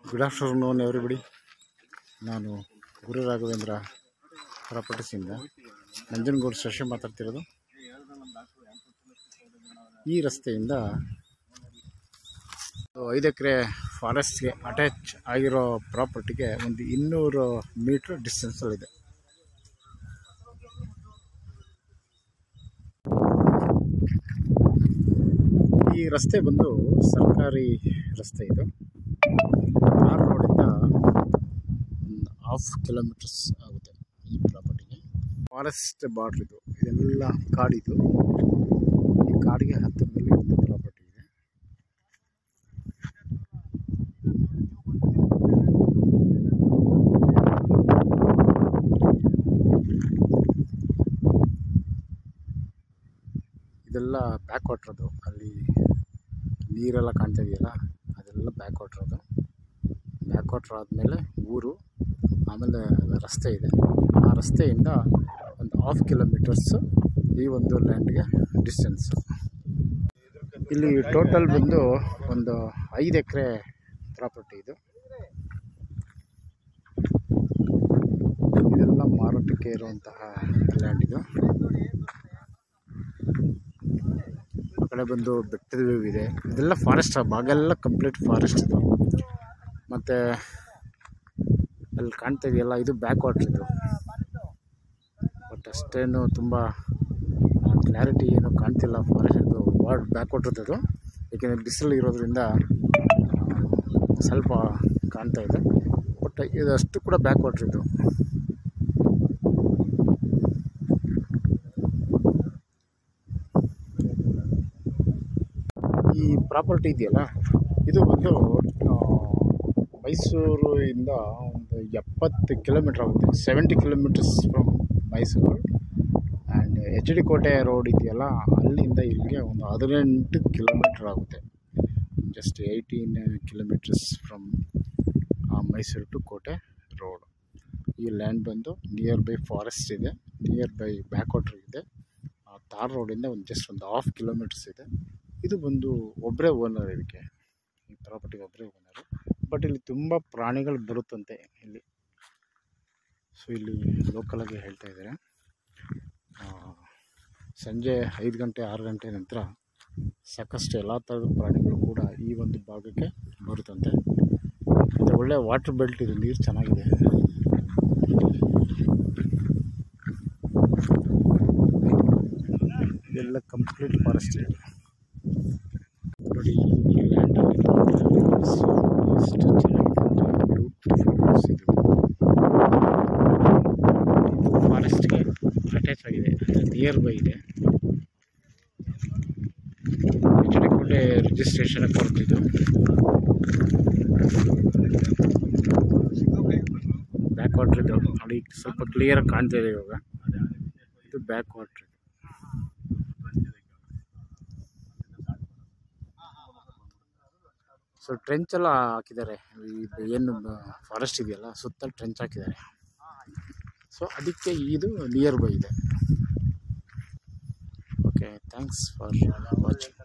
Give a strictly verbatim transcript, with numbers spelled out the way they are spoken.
Good afternoon everybody. ನಾನು ಗುರು ರಾಘವೇಂದ್ರ ಪ್ರಾಪರ್ಟೀಸಿಂದ ನಂಜನಗೂಡು ಶಶಿ ಮಾತಾಡ್ತಿರೋದು. ಈ ರಸ್ತೆಯಿಂದ ಐದು ಎಕರೆ ಫಾರೆಸ್ಟ್ಗೆ ಅಟ್ಯಾಚ್ ಆಗಿರೋ ಪ್ರಾಪರ್ಟಿಗೆ ಒಂದು ಇನ್ನೂರು ಮೀಟ್ರ್ ಡಿಸ್ಟೆನ್ಸಲ್ಲಿದೆ. ಈ ರಸ್ತೆ ಬಂದು ಸರ್ಕಾರಿ ರಸ್ತೆ. ಇದು ಆರ್ ರೋಡಿಂದ ಒಂದು ಹಾಫ್ ಕಿಲೋಮೀಟರ್ಸ್ ಆಗುತ್ತೆ ಈ ಪ್ರಾಪರ್ಟಿಗೆ. ಫಾರೆಸ್ಟ್ ಬಾರ್ಡ್ರ್ ಇದು, ಇದೆಲ್ಲ ಕಾಡಿದು. ಈ ಕಾಡಿಗೆ ಹತ್ತಿರದಲ್ಲಿ ಒಂದು ಪ್ರಾಪರ್ಟಿ ಇದೆ. ಇದೆಲ್ಲ ಬ್ಯಾಕ್ ವಾಟ್ರದು, ಅಲ್ಲಿ ನೀರೆಲ್ಲ ಕಾಣ್ತಾ ಇದೆಯಲ್ಲ ಅದೆಲ್ಲ ಬ್ಯಾಕ್ ವಾಟ್ರ್. ಅದು ಬ್ಯಾಕ್ ವಾಟ್ರ್ ಆದಮೇಲೆ ಊರು, ಆಮೇಲೆ ರಸ್ತೆ ಇದೆ. ಆ ರಸ್ತೆಯಿಂದ ಒಂದು ಹಾಫ್ ಕಿಲೋಮೀಟರ್ಸು ಈ ಒಂದು ಲ್ಯಾಂಡ್ಗೆ ಡಿಸ್ಟೆನ್ಸು. ಇಲ್ಲಿ ಟೋಟಲ್ ಬಂದು ಒಂದು ಐದು ಎಕರೆ ಪ್ರಾಪರ್ಟಿ ಇದು. ಇದೆಲ್ಲ ಮಾರಾಟಕ್ಕೆ ಇರುವಂತಹ ಲ್ಯಾಂಡ್ ಇದು. ಆ ಕಡೆ ಬಂದು ಬೆಟ್ಟದ ವ್ಯೂ ಇದೆ. ಇದೆಲ್ಲ ಫಾರೆಸ್ಟ್, ಭಾಗೆಲ್ಲ ಕಂಪ್ಲೀಟ್ ಫಾರೆಸ್ಟ್ ಇದು. ಮತ್ತು ಅಲ್ಲಿ ಕಾಣ್ತಾ ಇದೆಯಲ್ಲ ಇದು ಬ್ಯಾಕ್ ವಾಟ್ರ್ ಇದು. ಬಟ್ ಅಷ್ಟೇನು ತುಂಬ ಕ್ಲಾರಿಟಿ ಏನೂ ಕಾಣ್ತಿಲ್ಲ ಫಾರೆಸ್ಟ್ ಇದು ವಾಟ್ ಬ್ಯಾಕ್ ವಾಟ್ರದ್ದು ಅದು. ಏಕೆಂದರೆ ಬಿಸಿಲು ಇರೋದ್ರಿಂದ ಸ್ವಲ್ಪ ಕಾಣ್ತಾ ಇದೆ. ಬಟ್ ಇದಷ್ಟು ಕೂಡ ಬ್ಯಾಕ್ ವಾಟ್ರ್ ಇದು. ಈ ಪ್ರಾಪರ್ಟಿ ಇದೆಯಲ್ಲ ಇದು ಬಂದು ಮೈಸೂರು ಇಂದ ಒಂದು ಎಪ್ಪತ್ತು ಕಿಲೋಮೀಟ್ರ್ ಆಗುತ್ತೆ. Seventy kilometres from Mysuru. And H D Kote road ಇದೆಯಲ್ಲ ಅಲ್ಲಿಂದ ಇಲ್ಲಿಗೆ ಒಂದು ಹದಿನೆಂಟು ಕಿಲೋಮೀಟ್ರ್ ಆಗುತ್ತೆ. Just eighteen kilometres from Mysuru to Kote road. ಈ ಲ್ಯಾಂಡ್ ಬಂದು ನಿಯರ್ ಬೈ ಫಾರೆಸ್ಟ್ ಇದೆ, ನಿಯರ್ ಬೈ ಬ್ಯಾಕ್ ವಾಟ್ರ್ ಇದೆ. ಆ ತಾರ್ ರೋಡಿಂದ ಒಂದು ಜಸ್ಟ್ ಒಂದು ಹಾಫ್ ಕಿಲೋಮೀಟರ್ಸ್ ಇದೆ. ಇದು ಬಂದು ಒಬ್ಬರೇ ಓನರ್, ಇದಕ್ಕೆ ಈ ಪ್ರಾಪರ್ಟಿಗೆ ಒಬ್ಬರೇ ಓನರು. ಬಟ್ ಇಲ್ಲಿ ತುಂಬ ಪ್ರಾಣಿಗಳು ಬರುತ್ತಂತೆ ಇಲ್ಲಿ. ಸೊ ಇಲ್ಲಿ ಲೋಕಲಾಗಿ ಹೇಳ್ತಾ ಇದ್ದಾರೆ ಸಂಜೆ ಐದು ಗಂಟೆ ಆರು ಗಂಟೆ ನಂತರ ಸಾಕಷ್ಟು ಎಲ್ಲ ಥರದ ಪ್ರಾಣಿಗಳು ಕೂಡ ಈ ಒಂದು ಭಾಗಕ್ಕೆ ಬರುತ್ತಂತೆ. ಮತ್ತು ಒಳ್ಳೆ ವಾಟರ್ ಬೆಲ್ಟ್ ಇದು, ನೀರು ಚೆನ್ನಾಗಿದೆ. ಇದೆಲ್ಲ ಕಂಪ್ಲೀಟ್ ಫಾರೆಸ್ಟ್ ಇದೆ ನೋಡಿ. ಈ ಲ್ಯಾಂಡಲ್ಲಿ ಎಷ್ಟು ಚೆನ್ನಾಗಿದೆ ಅಂದರೆ ಬ್ಯೂಟಿಫುಲ್ ಇದು. ಇದು ಫಾರೆಸ್ಟ್ಗೆ ಅಟ್ಯಾಚ್ ಆಗಿದೆ, ನಿಯರ್ ಬೈ ಇದೆ. ಎಚ್ ಡಿ ಕೋಟೆ ರಿಜಿಸ್ಟ್ರೇಷನ್ ಕೊಡ್ತಿದ್ದು. ಬ್ಯಾಕ್ ವಾಟ್ರ್ ಇದು ನೋಡಿ, ಸ್ವಲ್ಪ ಕ್ಲಿಯರಾಗಿ ಕಾಣ್ತಾ ಇದೆ ಇವಾಗ. ಇದು ಬ್ಯಾಕ್ ವಾಟ್ರ್. ಸೊ ಟ್ರೆಂಚ್ ಎಲ್ಲ ಹಾಕಿದ್ದಾರೆ. ಇದು ಏನು ಫಾರೆಸ್ಟ್ ಇದೆಯಲ್ಲ ಸುತ್ತ ಟ್ರೆಂಚ್ ಹಾಕಿದ್ದಾರೆ. ಸೊ ಅದಕ್ಕೆ ಇದು ನಿಯರ್ ಬೈ ಇದೆ. Okay, thanks for watching.